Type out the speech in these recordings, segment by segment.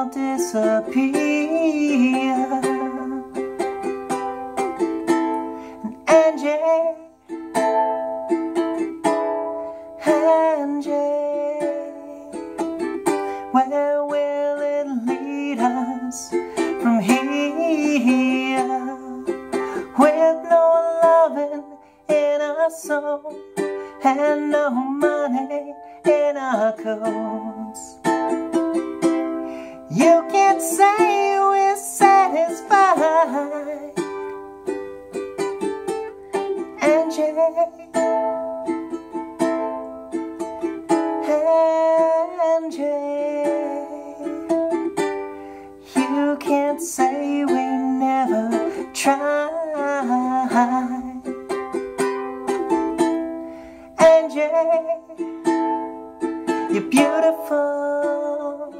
all disappear. And Angie, where will it lead us from here? With no loving in our soul and no money in our coats, you can't say we're satisfied, Angie. You can't say we never tried, Angie. You're beautiful.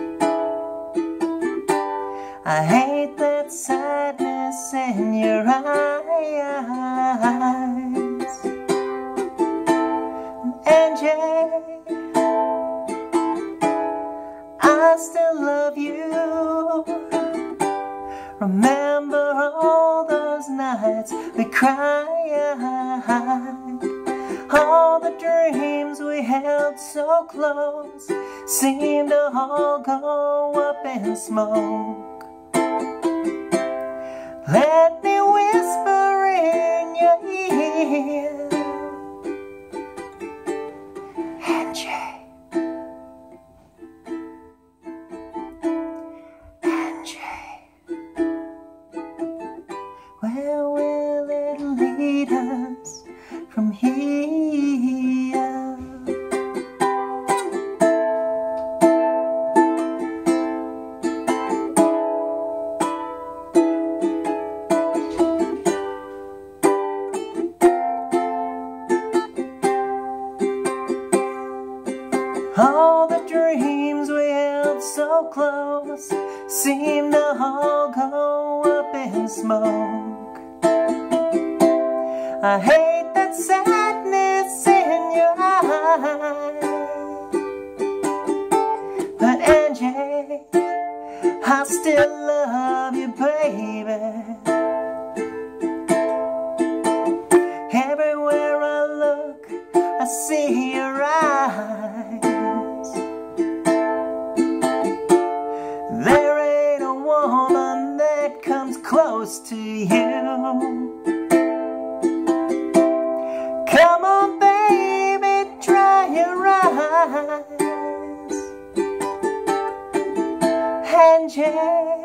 I hate that sadness in your eyes, Angie. I still love you. Remember all those nights we cried, all the dreams we held so close seemed to all go up in smoke. Let me whisper in your ear, Angie. Where will it lead us from here? All the dreams we held so close seem to all go up in smoke. I hate that sadness in your eyes, but Angie, I still love you, baby. Everywhere I look, I see your eyes. There ain't a woman that comes close to you. Come on, baby, dry your eyes, Angie.